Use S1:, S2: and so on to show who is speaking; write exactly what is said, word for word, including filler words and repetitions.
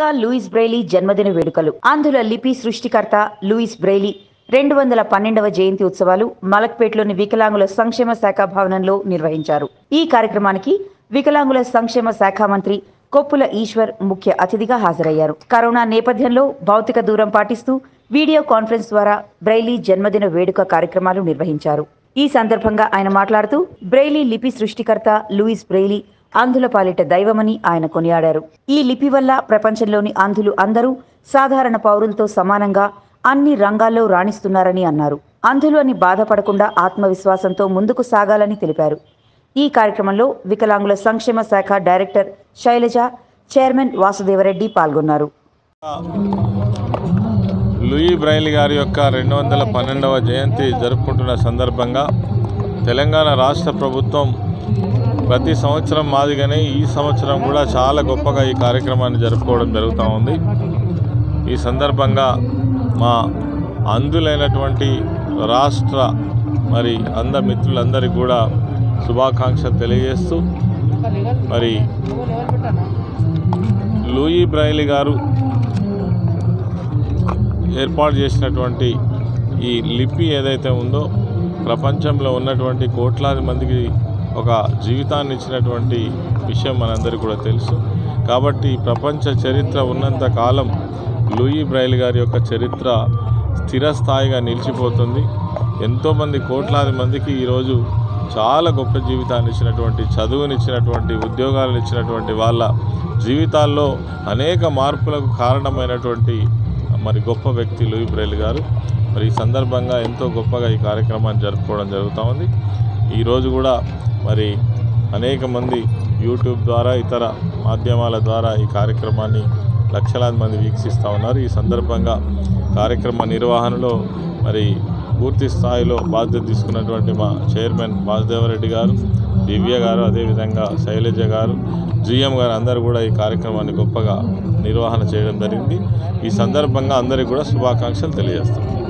S1: ఘనంగా Louis Braille జన్మదిన వేడుకలు. అంధుల లిపి సృష్టికర్త లూయిస్ బ్రెయిలీ రెండు వందల పన్నెండవ జయంతి ఉత్సవాలు మలక్పేట్లోని వికలాంగుల సంక్షేమ శాఖ భవనంలో నిర్వహించారు. ఈ కార్యక్రమానికి వికలాంగుల సంక్షేమ శాఖ మంత్రి కొప్పుల ఈశ్వర్ ముఖ్య అతిథిగా హాజరయ్యారు. కరోనా నేపథ్యంలో భౌతిక దూరం పాటిస్తూ వీడియో కాన్ఫరెన్స్ ద్వారా బ్రెయిలీ జన్మదిన వేడుక కార్యక్రమాలు నిర్వహించారు. ఈ సందర్భంగా ఆయన మాట్లాడుతూ బ్రెయిలీ లిపి సృష్టికర్త లూయిస్ బ్రెయిలీ అంధుల పాలిట దైవమని ఆయన కొనియాడారు. ఈ లిపి వల్ల ప్రపంచంలోని అంధులు అందరూ సాధారణ పౌరులతో సమానంగా అన్ని రంగాల్లో రాణిస్తున్నారని అన్నారు. అంధులు అని బాధపడకుండా ఆత్మవిశ్వాసంతో ముందుకు సాగాలని తెలిపారు. ఈ కార్యక్రమంలో వికలాంగుల సంక్షేమ శాఖ డైరెక్టర్ శైలజ, చైర్మన్ వాసుదేవరెడ్డి పాల్గొన్నారు.
S2: లూయి బ్రెయిలీ గారి యొక్క రెండు వందల పన్నెండవ జయంతి జరుపుకుంటున్న సందర్భంగా తెలంగాణ రాష్ట్ర ప్రభుత్వం ప్రతి సంవత్సరం మాదిగానే ఈ సంవత్సరం కూడా చాలా గొప్పగా ఈ కార్యక్రమాన్ని జరుపుకోవడం జరుగుతూ ఉంది. ఈ సందర్భంగా మా అంధులైనటువంటి రాష్ట్ర మరి అంధ మిత్రులందరికీ కూడా శుభాకాంక్షలు తెలియజేస్తూ మరి లూయి బ్రెయిలీ గారు ఏర్పాటు చేసినటువంటి ఈ లిపి ఏదైతే ఉందో ప్రపంచంలో ఉన్నటువంటి కోట్లాది మందికి ఒక జీవితాన్ని ఇచ్చినటువంటి విషయం మనందరికీ కూడా తెలుసు. కాబట్టి ప్రపంచ చరిత్ర ఉన్నంత కాలం లూయి బ్రెయిలీ గారి యొక్క చరిత్ర స్థిరస్థాయిగా నిలిచిపోతుంది. ఎంతోమంది కోట్లాది మందికి ఈరోజు చాలా గొప్ప జీవితాన్ని ఇచ్చినటువంటి, చదువునిచ్చినటువంటి, ఉద్యోగాలను ఇచ్చినటువంటి వాళ్ళ జీవితాల్లో అనేక మార్పులకు కారణమైనటువంటి మరి గొప్ప వ్యక్తి లూయి బ్రెయిలీ గారు. మరి ఈ సందర్భంగా ఎంతో గొప్పగా ఈ కార్యక్రమాన్ని జరుపుకోవడం జరుగుతూ ఉంది. ఈరోజు కూడా మరి అనేక మంది యూట్యూబ్ ద్వారా ఇతర మాధ్యమాల ద్వారా ఈ కార్యక్రమాన్ని లక్షలాది మంది వీక్షిస్తూ ఉన్నారు. ఈ సందర్భంగా కార్యక్రమ నిర్వహణలో మరి పూర్తి స్థాయిలో బాధ్యత తీసుకున్నటువంటి మా చైర్మన్ వాసుదేవరెడ్డి గారు, దివ్య గారు, అదేవిధంగా శైలజ గారు, జిఎం గారు అందరూ కూడా ఈ కార్యక్రమాన్ని గొప్పగా నిర్వహణ చేయడం జరిగింది. ఈ సందర్భంగా అందరికీ కూడా శుభాకాంక్షలు తెలియజేస్తాం.